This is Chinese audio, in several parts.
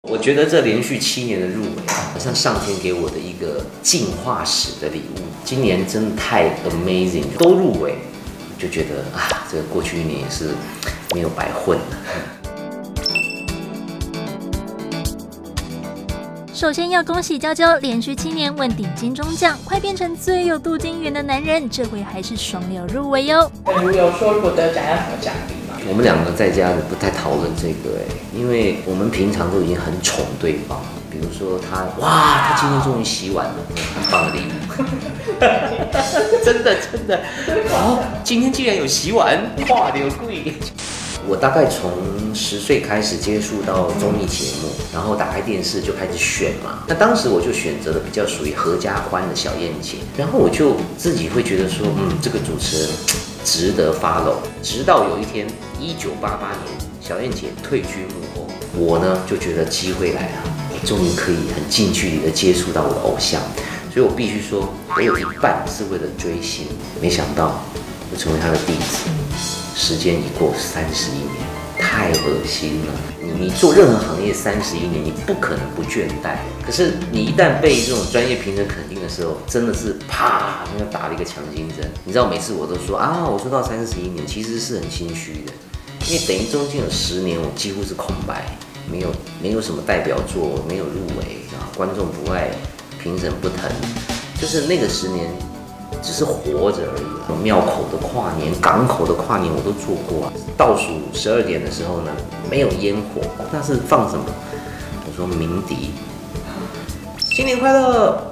我觉得这连续7年的入围，好像上天给我的一个进化史的礼物。今年真的太 amazing， 都入围，就觉得啊，这个过去1年也是没有白混了。 首先要恭喜娇娇连续7年问鼎金钟奖，快变成最有镀金缘的男人，这回还是双料入围哟。 有说如果得奖要什么奖励吗？ 我们2个在家不太讨论这个因为我们平常都已经很宠对方，比如说他今天终于洗碗了，很棒的礼物，真的，今天竟然有洗碗，哇，有贵。我大概从10岁开始接触到综艺节目，然后打开电视就开始选嘛。那当时我就选择了比较属于合家欢的小燕姐，然后我就自己会觉得说，这个主持人值得 follow。直到有一天，1988年小燕姐退居幕后，我呢就觉得机会来了，我终于可以很近距离的接触到我的偶像，所以我必须说，我有一半是为了追星，没想到我成为他的弟子。时间已过31年，太恶心了。你做任何行业31年，你不可能不倦怠。可是你一旦被这种专业评审肯定的时候，真的是啪，那打了一个强心针。你知道，每次我都说我做到31年，其实是很心虚的，因为等于中间有10年我几乎是空白，没有什么代表作，没有入围观众不爱，评审不疼，就是那个10年。只是活着而已。庙口的跨年、港口的跨年我都做过倒数12点的时候呢，没有烟火，那是放什么？我说鸣笛，新年快乐，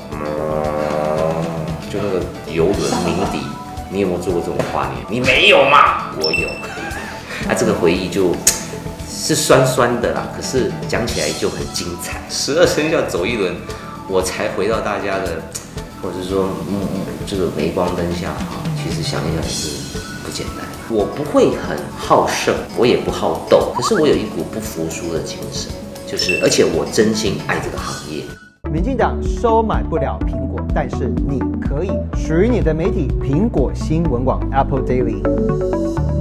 就那个游轮鸣笛。你有没有做过这种跨年？你没有嘛？我有。这个回忆就是酸酸的啦，可是讲起来就很精彩。12生肖走一轮，我才回到大家的。或者是说，这个镁光灯下其实想一想也是不简单。我不会很好胜，我也不好斗，可是我有一股不服输的精神，而且我真心爱这个行业。 民进党收买不了苹果，但是你可以，属于你的媒体——苹果新闻网 Apple Daily。